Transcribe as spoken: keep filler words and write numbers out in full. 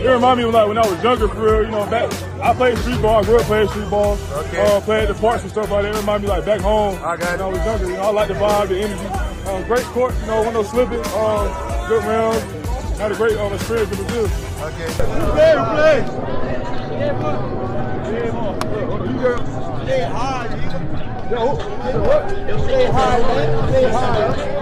it remind me of like when I was younger, for real. You know, back I played street ball. I grew up playing street ball. Okay. Uh, played the parks and stuff like that. It remind me like back home. I got when I was younger. You know, I like the vibe, the energy. Uh, great court. You know, one of those slipping. Uh, good rounds. Had a great uh, experience with the field. Okay. Play, play. Yeah, boy. Yeah, boy. You got. Stay hard, nigga. Yo, what? Stay hard, man. Stay hard.